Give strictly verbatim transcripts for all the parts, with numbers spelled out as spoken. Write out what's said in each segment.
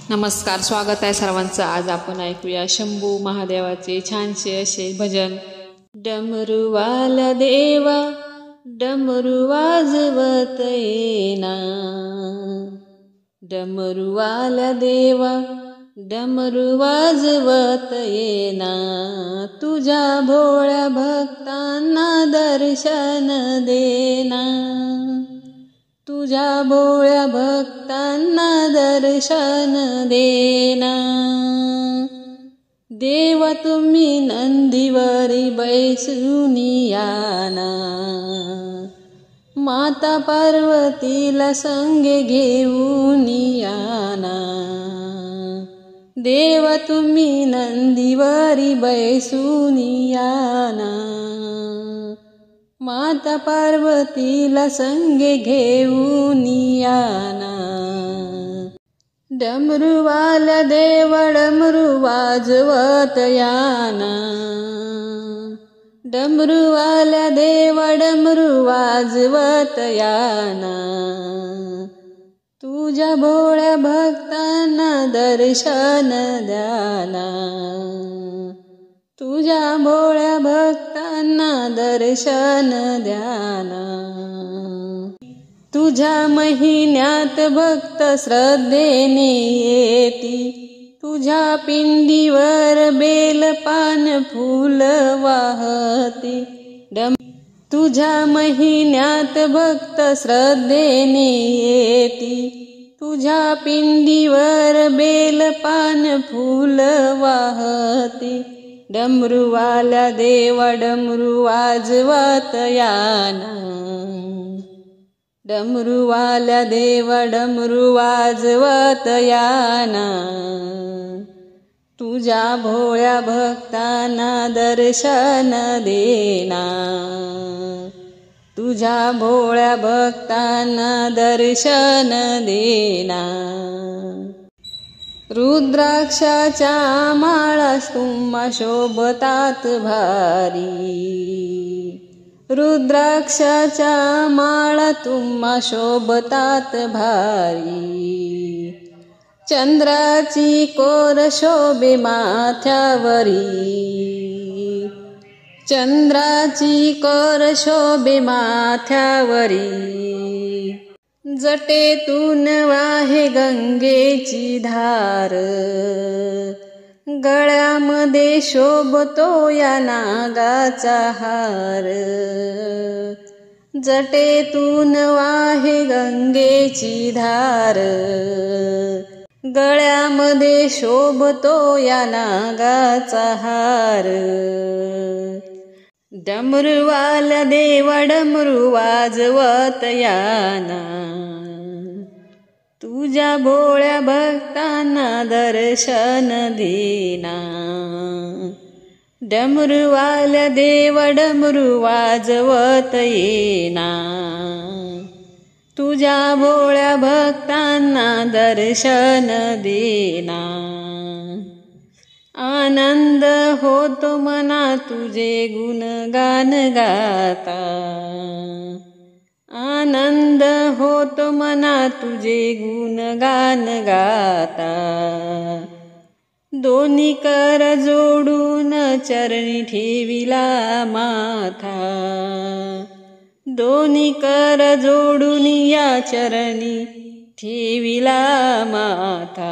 नमस्कार, स्वागत आहे सर्वांचं। आज आपण ऐकूया शंभू महादेवाचे छानसे असे भजन। डमरुवाला देवा डमरू वाजवत येना, डमरुवाला देवा डमरू वाजवत येना, तुझ्या भोळ्या भक्तांना दर्शन देना, तुझ्या भोळ्या भक्तांना दर्शन देना। देव तुम्ही नंदीवरी बैसून याना, माता पार्वतीला संगे घेऊन याना। देव तुम्ही नंदीवरी बैसून याना, माता पार्वतीला संगे घेऊन याना। डमरुवाला देव डमरू वाजवत याना, डमरुवाला देव डमरू वाजवत याना, तुझ्या भोळ्या भक्तांना दर्शन द्याना, तुझ्या भोळ्या भक्तांना दर्शन द्याना। तुझ्या महिन्यात भक्त श्रद्धेने येती, तुझ्या पिंडीवर बेल पान फूल वाहती। डम तुझ्या महिन्यात भक्त श्रद्धेने येती, तुझ्या पिंडीवर बेल पान फूल वाहती। डमरुवाला देवा डमरू वाजवत याना, डमरुवाला देवा डमरू वाजवत याना, तुझ्या भोळ्या भक्तांना दर्शन देना, तुझ्या भोळ्या भक्तांना दर्शन देना। रुद्राक्षाच्या माळा तुम्हा शोभतात भारी, रुद्राक्षाच्या माळा तुम्हा शोभतात भारी। चंद्राची कोर शोभे माथ्यावरी, चंद्राची कोर शोभे माथ्यावरी। जटेतून वाहे गंगेची धार, गळ्यामध्ये शोभतो या नागाचा हार। जटेतून वाहे गंगेची धार, गळ्यामध्ये शोभतो या नागाचा हार। डमरुवाला देवा डमरू वाजवत याना, तुझ्या भोळ्या भक्तांना दर्शन देना। डमरुवाला देवा डमरू वाजवत येना, तुझ्या भोळ्या भक्तांना दर्शन देना। आनंद होतो मना तुझे गुणगान गाता, आनंद होतो मना तुझे गुणगान गाता। दोन्ही कर जोडून चरणी ठेविला माथा, दोन्ही कर जोडून या चरणी ठेविला माथा।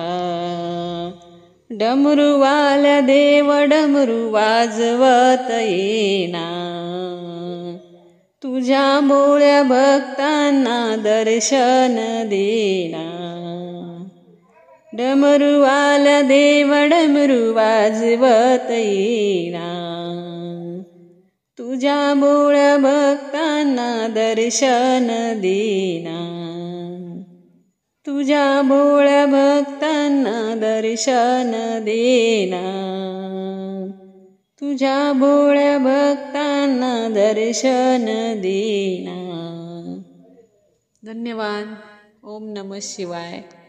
डमरुवाला देवा डमरू वाजवत येना, तुझ्या भोळ्या भक्तांना दर्शन देना। डमरुवाला देवा डमरू वाजवत येना, तुझ्या भोळ्या भक्तांना दर्शन देना, तुझ्या भोळ्या भक्तांना दर्शन देना, तुझ्या भोळ्या भक्तांना दर्शन देना। धन्यवाद। ओम नमः शिवाय।